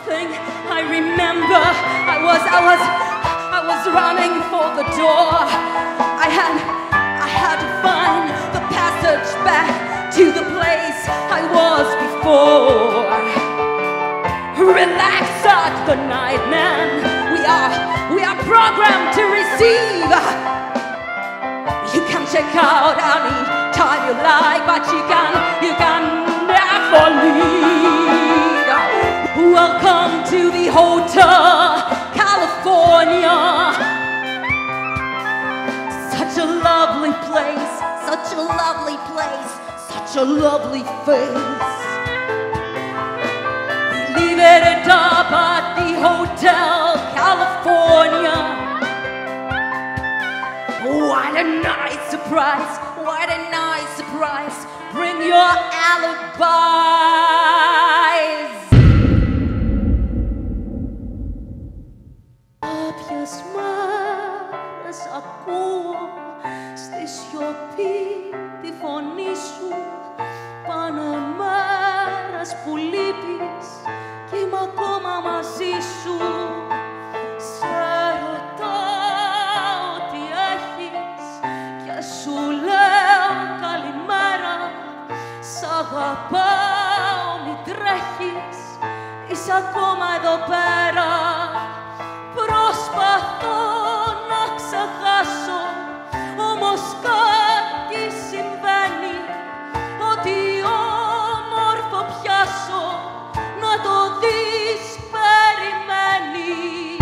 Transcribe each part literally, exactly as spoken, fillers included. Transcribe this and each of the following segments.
thing I remember, I was, I was, I was running for the door. I had, I had to find the passage back to the place I was before. Relax at the night, man. We are, we are programmed to receive. You can check out any time you like, but you can, you can never leave. Welcome to the Hotel California. Such a lovely place, such a lovely place, such a lovely face. Leave it up at the Hotel California. What a nice surprise, what a nice surprise. Bring your alibis. Κάποιες μέρες ακούω στη σιωπή τη φωνή σου. Πάνε μέρες που λείπεις κι είμαι ακόμα μαζί σου. Σε ρωτάω τι έχεις και σου λέω καλημέρα. Σ' αγαπάω, μη τρέχεις, είσαι ακόμα εδώ πέρα. Προσπαθώ να ξεχάσω, όμως κάτι συμβαίνει. Ό,τι όμορφο πιάσω, να το δεις περιμένει.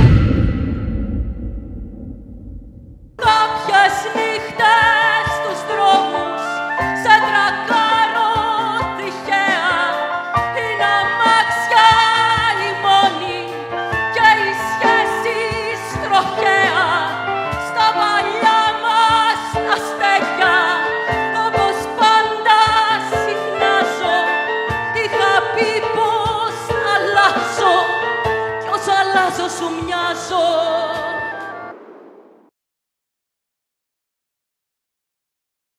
Κάποιες νύχτες στους δρόμους σε τρακάρω τυχαία. Είναι αμάξια η μόνη και οι σχέσεις τροχαία. Στα παλιά μας τα στέκια, όπως πάντα συχνάζω. Είχα πει πως αλλάζω κι όσο αλλάζω σου μοιάζω.